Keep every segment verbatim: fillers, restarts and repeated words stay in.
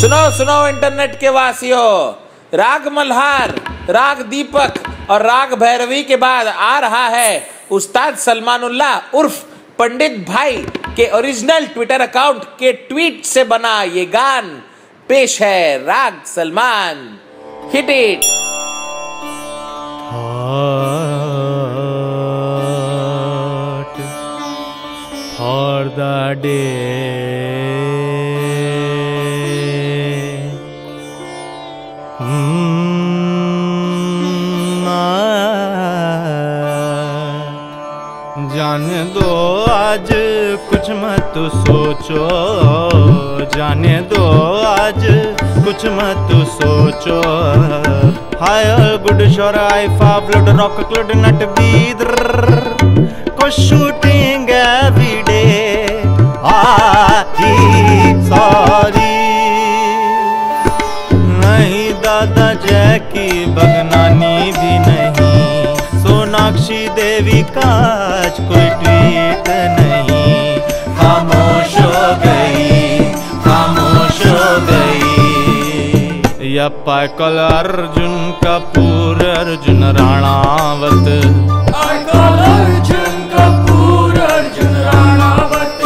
सुनो सुनो इंटरनेट के वासियों, राग मल्हार, राग दीपक और राग भैरवी के बाद आ रहा है उस्ताद सलमानुल्लाह उर्फ पंडित भाई के ओरिजिनल ट्विटर अकाउंट के ट्वीट से बना ये गान। पेश है Raag Salman, hit it. For the day जाने दो आज कुछ मत सोचो, जाने दो आज कुछ मत सोचो। हाय गुड शोर आई फाब्लड रॉक क्लड नट बीदर को shooting every day I sorry. नहीं दादा जैकी बगनानी भी नहीं, सोनाक्षी देवी का आज कोई ट्वीट नहीं। खामोश हो गई, खामोश हो गई। यप्पा कल अर्जुन कपूर अर्जुन राणावत, अर्जुन कपूर अर्जुन राणावत।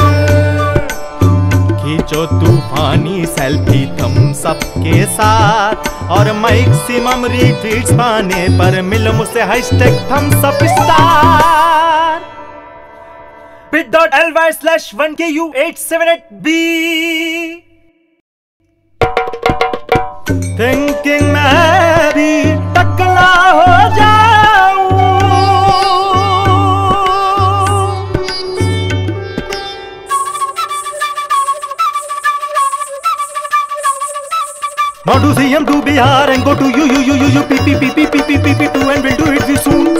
खींचो तूफानी सेल्फी थम्स अप के साथ और मैक्सिमम रीट्वीट्स पाने पर मिलो मुझसे hashtag thumbs up star. bit.ly slash one K U eight seven eight B। Thinking मैं भी टकला हो जाऊं, not to see him to Bihar and go to you you you you you p p p p p p p p two and we'll do it very soon.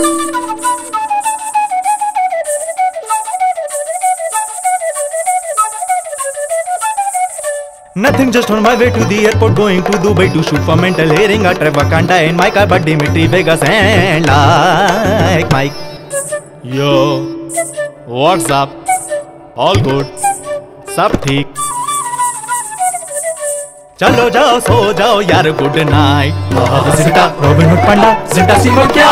Nothing, just on my way to the airport, going to Dubai to shoot for mental, hearing a Travakanda in my car, but Dimitri Vegas and like Mike. Yo, what's up? All good? सब ठीक? चलो जाओ सो जाओ यार, good night. Zinta Robin Hood panda, Zinta Singh क्या?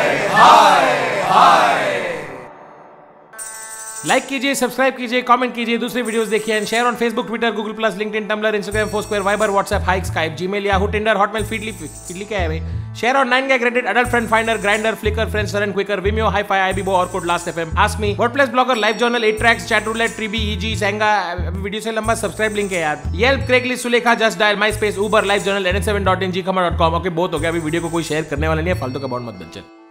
Like कीजिए, subscribe कीजिए, कमेंट कीजिए, दूसरी वीडियोस देखिए and share on Facebook, Twitter, Google plus, LinkedIn, Tumblr, Instagram, Foursquare, Viber, WhatsApp, Hike, Skype, Gmail, Yahoo, Tinder, Hotmail, Feedly Feedly क्या है भाई, share on nine gag, Reddit, adult friend finder, Grindr, Flickr, friends, run Quikr, Vimeo, hi-fi, Ibibo, Orkut, last FM, ask me, WordPress Blogger, LiveJournal, eight tracks, Chatroulette, ट्रीबी, ईजी, सेंगा। Video से लंबा subscribe link है यार। Yelp, Craigslist, Sulekha, just dial, MySpace, Uber, LiveJournal, N H seven dot in, G कमर dot com. Okay बहुत हो गया, अभी वीडियो को कोई शेयर करने वाला नहीं है, फालतू का बहुत मत बच्चे।